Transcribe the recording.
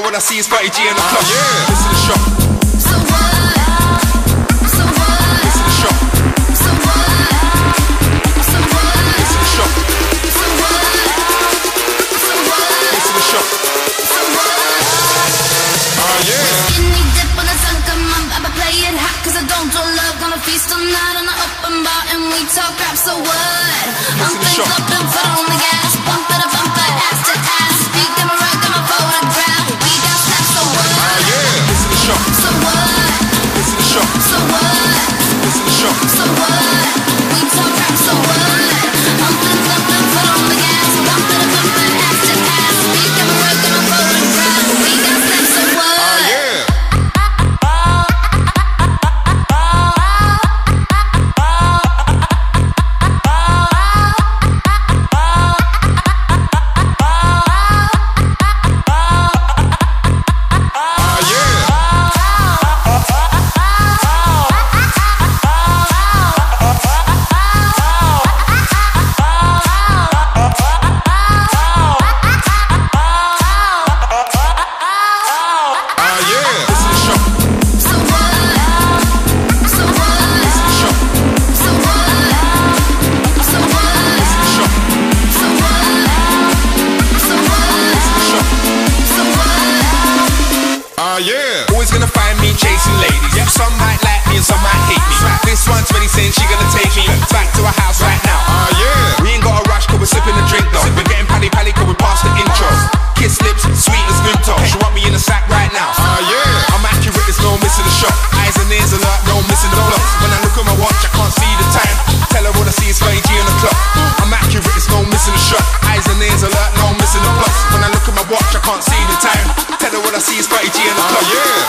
what I see is 30G in the club. Yeah, this is the shot. So what? So what? This is the shot. So what? So what? This is the shot. So what? So what? This is the shot. So what? Yeah. Skinny dip when the sun come up, I've been playing hot 'cause I don't do love. Gonna feast all night on the open bar and we talk rap. So what? I'm thinking up and foot on the gas, bump it, ass to ass. Speak them right, got my photograph. We got slaps. So what? Yeah. This is the shot. So what? This is the shot. So what? This is the shot. So what? We talk rap. So what? I'm thinking up and foot on the gas, bump it, ass to ass. Speak them right, got my photograph. We got slaps. So what? Yeah, always gonna find me chasing ladies. Yep. Some might like me and some might hate me. This one's really saying she gonna take me back to her house right now. Yeah, we ain't got a rush 'cause we're sipping a drink though. We're getting pally 'cause we're past the intro. Kiss lips, sweet as Vimto. She want me in the sack right now. Yeah, I'm accurate, there's no missing the shot. Eyes and ears alert, no missing the plot. When I look at my watch, I can't see the time. Tell her what I see is 30G on the clock. I'm accurate, there's no missing the shot. Eyes and ears alert, no missing the plot. When I look at my watch, I can't see the time. Tell her what I see is 30G on the clock. Yeah.